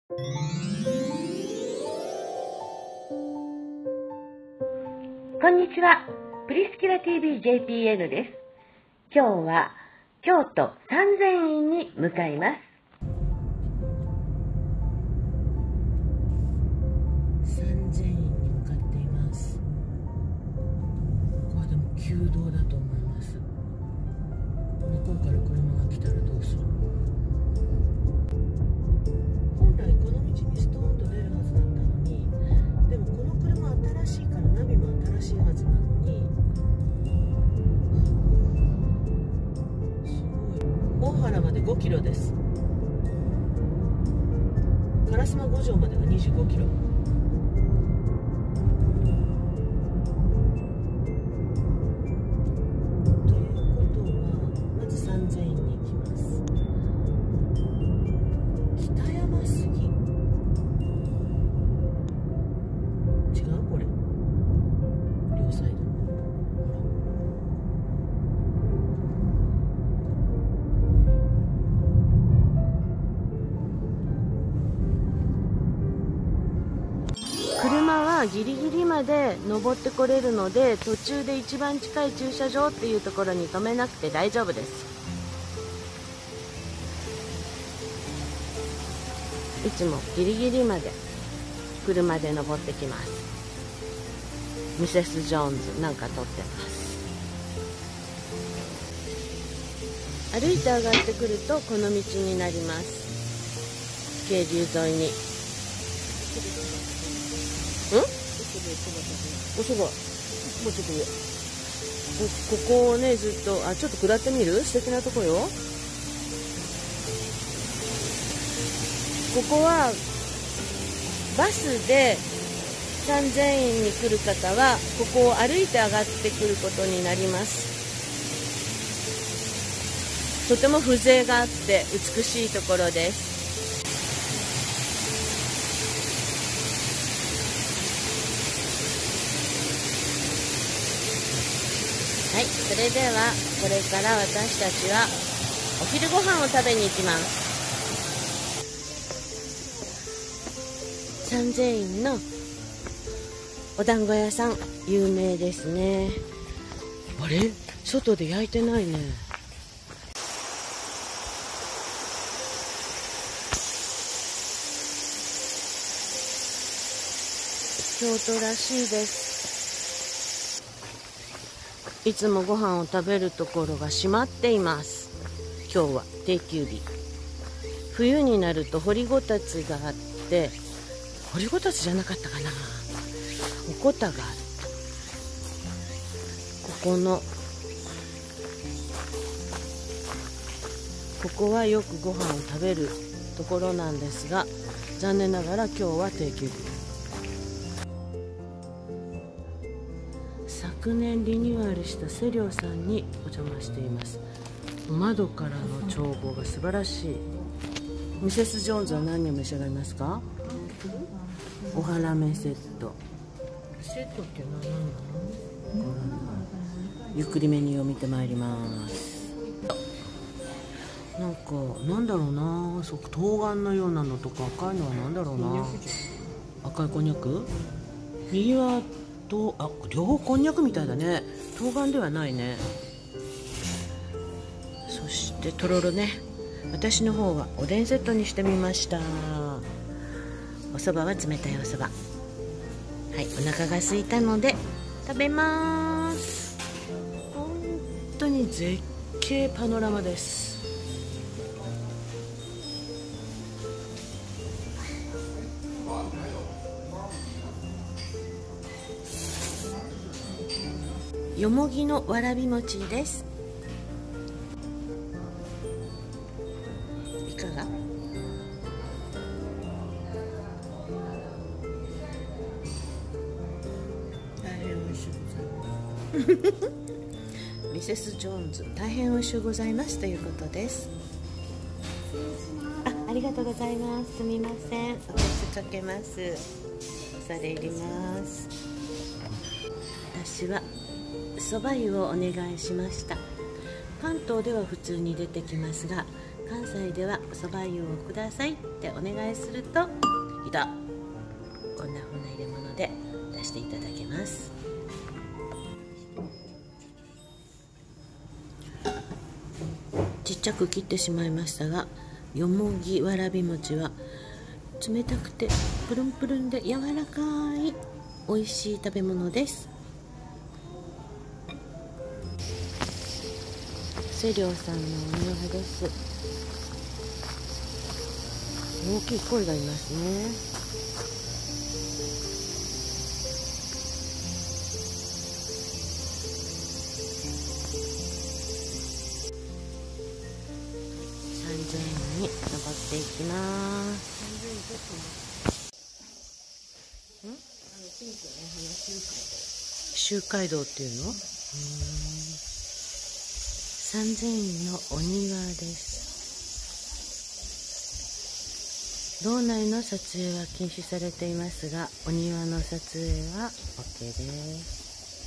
こんにちは。プリスキラ TV JPN です。今日は京都三千院に向かいます。三千院に向かっています。これでも旧道だと思います。向こうから車が来たらどうする？本来この道にストーンと出るはずだったのに、でもこの車新しいからナビも新しいはずなのに、すごい。大原まで5キロです。烏丸五条までが25キロ。ということはまず三千院に行きます。北山杉、違う？これ両サイド。車はギリギリまで登ってこれるので、途中で一番近い駐車場っていうところに止めなくて大丈夫です。いつもギリギリまで車で登ってきます。ミセス・ジョーンズなんか撮ってます。歩いて上がってくるとこの道になります。渓流沿いにおそば、もうちょっと上。ここをね、ずっと、ちょっと下ってみる？素敵なとこよ。ここは、バスで三千院に来る方は、ここを歩いて上がってくることになります。とても風情があって美しいところです。はい、それではこれから私たちはお昼ご飯を食べに行きます。三千院のお団子屋さん有名ですね。あれ、外で焼いてないね。京都らしいです。いつもご飯を食べるところが閉まっています。今日は定休日。冬になると掘りごたつがあって、掘りごたつじゃなかったかな、おこたがある。ここはよくご飯を食べるところなんですが、残念ながら今日は定休日。昨年リニューアルしたセリョさんにお邪魔しています。窓からの眺望が素晴らしい。ミセス・ジョーンズは何を召し上がりますか？お花芽セット。セットって何なの？ゆっくりメニューを見てまいります。なんかなんだろうな、冬瓜のようなのとか赤いのはなんだろうな。赤いこんにゃく？右は両方こんにゃくみたいだね。冬瓜ではないね。そしてとろろね。私の方はおでんセットにしてみました。お蕎麦は冷たいお蕎麦。はい、お腹が空いたので食べます。本当に絶景パノラマです。よもぎのわらび餅です。いかが？大変美味しいございます。ミセス・ジョーンズ、大変美味しゅうございますということです。ありがとうございます。すみません、お手数かけます。恐れ入ります。私は蕎麦湯をお願いしました。関東では普通に出てきますが、 関西ではおそば湯をくださいってお願いすると、いたこんな風な入れ物で出していただけます。ちっちゃく切ってしまいましたが、よもぎわらび餅は冷たくてプルンプルンで柔らかい美味しい食べ物です。瀬亮さんのお庭です。大きい鯉がいますね。3000円に登っていきます。周街道っていうの三千院のお庭です。道内の撮影は禁止されていますが、お庭の撮影は OK です。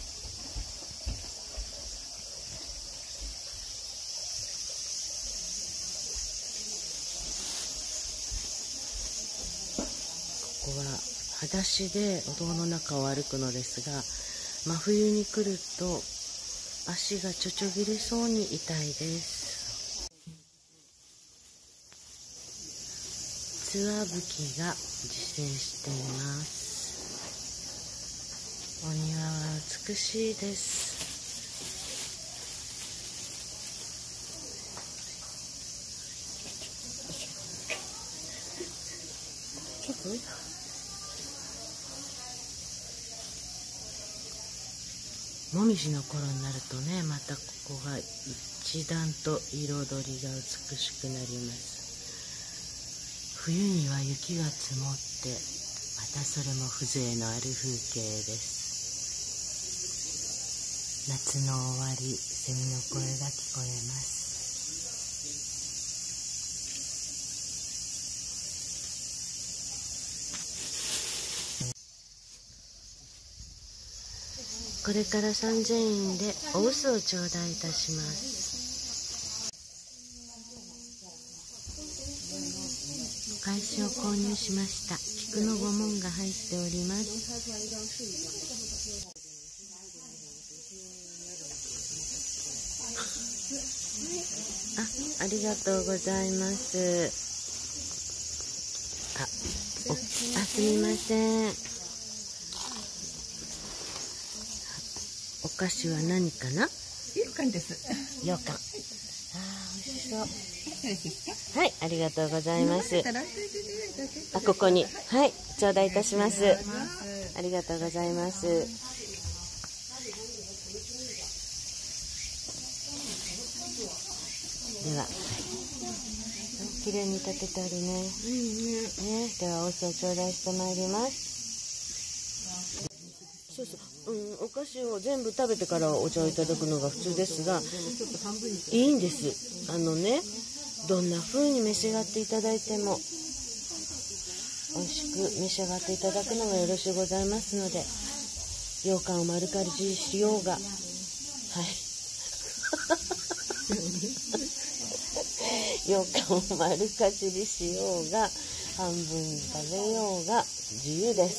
ここは裸足でお堂の中を歩くのですが、真冬に来ると足がちょちょぎれそうに痛いです。ツワブキが自生しています。お庭は美しいです。もみじの頃になるとね、またここが一段と彩りが美しくなります。冬には雪が積もって、またそれも風情のある風景です。夏の終わり、セミの声が聞こえます。これから3000円でお臼を頂戴いたします。返しを購入しました。菊の御紋が入っております。ありがとうございます。すみません。お菓子は何かな？ 羊羹です。 羊羹。美味しそう。はい、ありがとうございます。ここに、はい、頂戴いたします。ありがとうございます。では、綺麗に立ててあるね。では、お酢を頂戴してまいります。そうそう、お菓子を全部食べてからお茶をいただくのが普通ですが、いいんです。どんな風に召し上がっていただいても美味しく召し上がっていただくのがよろしゅうございますので、羊羹を丸かじりしようが、はい羊羹を丸かじりしようが、半分食べようが自由です。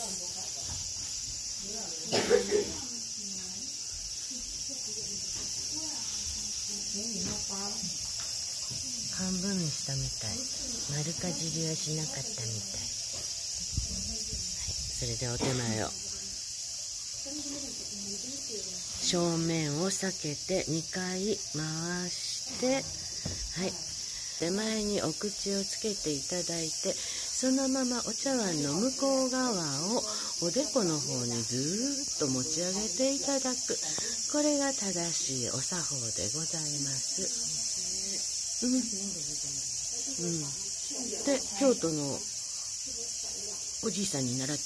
半分にしたみたい。丸かじりはしなかったみたい。それでお手前を正面を避けて2回回して、手前にお口をつけていただいて、そのままお茶碗の向こう側をおでこの方にずーっと持ち上げていただく。これが正しいお作法でございます。で、京都のおじいさんに習った。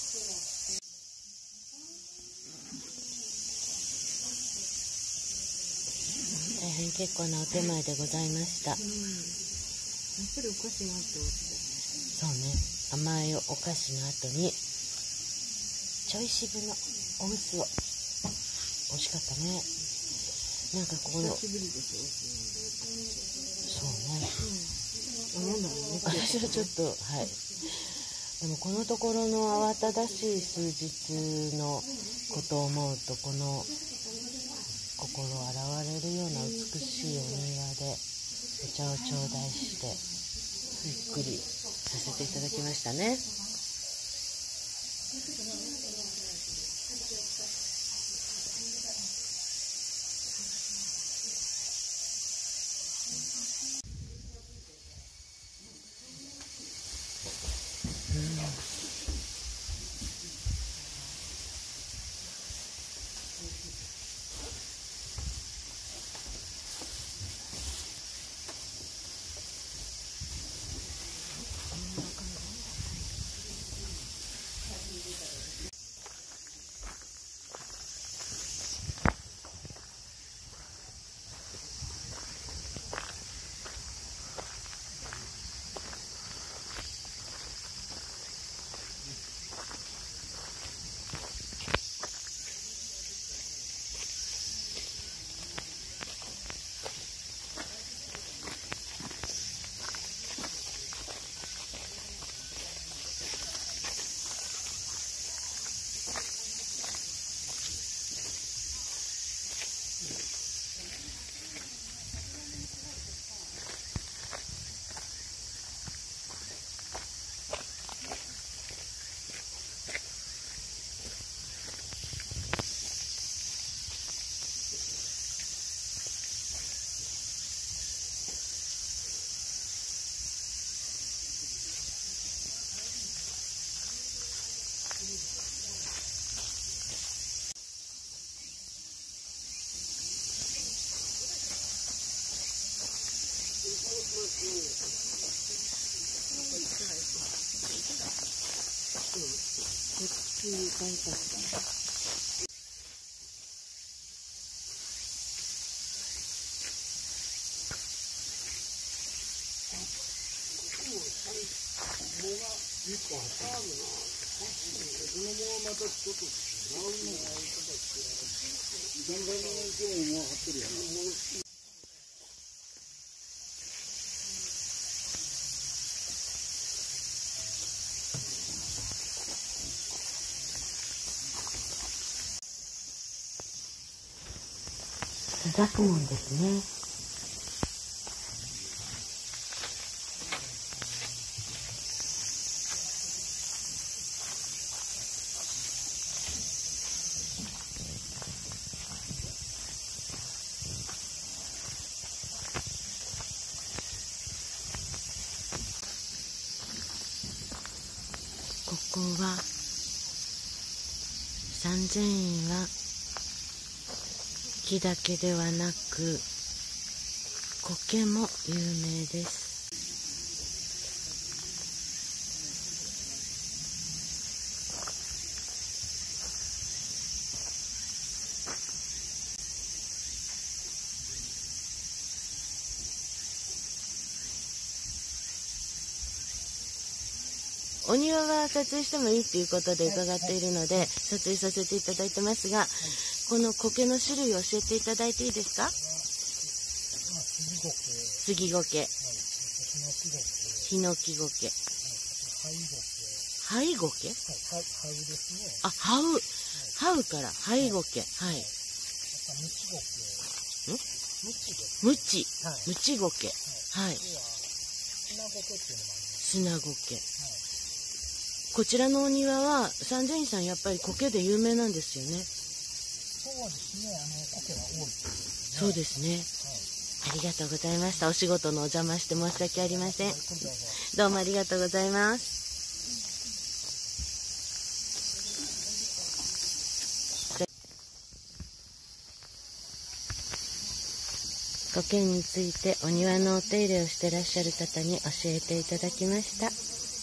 大変結構なお手前でございました。やっぱりお菓子があってそうね、甘いお菓子の後にちょい渋のお臼を。美味しかったね。なんかここのそうね。 私はちょっと、はい。でもこのところの慌ただしい数日のことを思うと、この心洗われるような美しいお庭でお茶を頂戴してゆっくりさせていただきましたね。ザクモンですね。ここは三千院は木だけではなく苔も有名です。お庭は撮影してもいいということで伺っているので撮影させていただいてますが、この苔の種類を教えていただいていいですか？杉苔、ヒノキ苔、ハイ苔、あ、ハウからハイ苔、はい。ムチ苔、はい。砂苔。こちらのお庭は三千院さんやっぱり苔で有名なんですよね。 そうですね、苔は多いですね。 そうですね。はい、ありがとうございました。お仕事のお邪魔して申し訳ありません。どうもありがとうございます。苔についてお庭のお手入れをしてらっしゃる方に教えていただきました。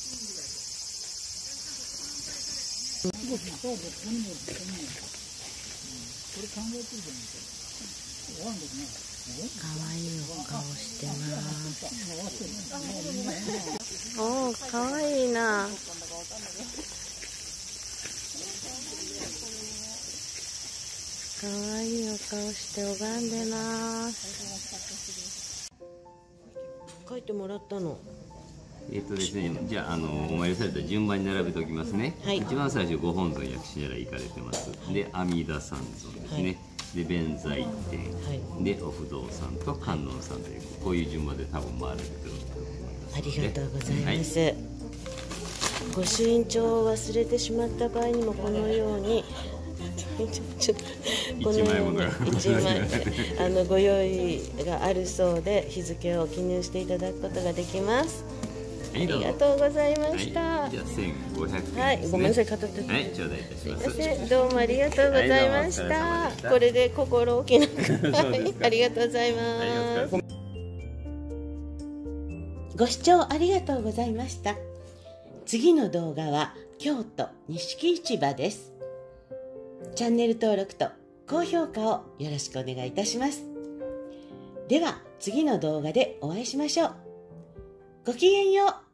かわいいお顔してます。おー、かわいいな。かわいいお顔して拝んでます。書いてもらったの。 ですね、じゃあ、お参りされた順番に並べておきますね。 はい一番最初、ご本尊薬師如来行かれてます。で、阿弥陀三尊ですね。で、弁財天、で、お不動さんと観音さんという、こういう順番で多分回られてると思います。 ありがとうございます、御朱印帳を忘れてしまった場合にもこのようにこのように1枚ご用意があるそうで日付を記入していただくことができます。ありがとうございました。 はい、じゃあ1500円ですね。 はい、ごめんなさい、片手で。 はい、頂戴いたします。 すいません、どうもありがとうございました。 はい、 これで心置きなく、 そうですかありがとうございはい、おます。 疲れ様。 ご視聴ありがとうございました。次の動画は京都錦市場です。チャンネル登録と高評価をよろしくお願いいたします。では次の動画でお会いしましょう。ごきげんよう。